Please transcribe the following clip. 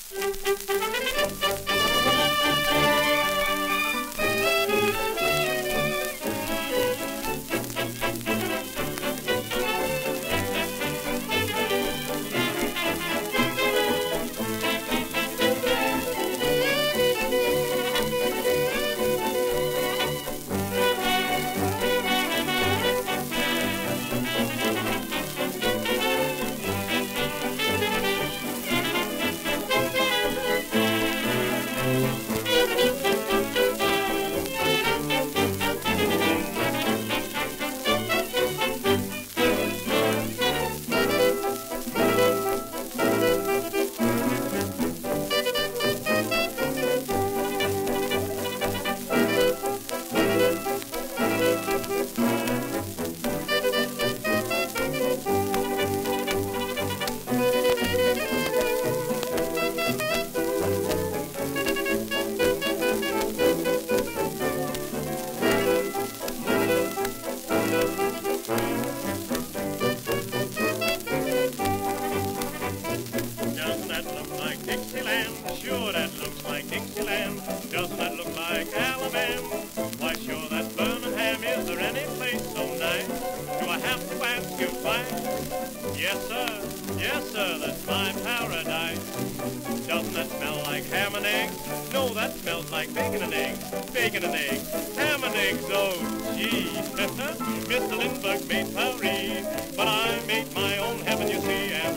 Dixieland, sure that looks like Dixieland. Doesn't that look like Alabama? Why sure that Birmingham. Is there any place so nice? Do I have to ask you why? Yes sir, that's my paradise. Doesn't that smell like ham and eggs? No, that smells like bacon and eggs. Bacon and eggs, ham and eggs, oh gee. Mr. Lindbergh made Paris, but I made my own heaven, you see.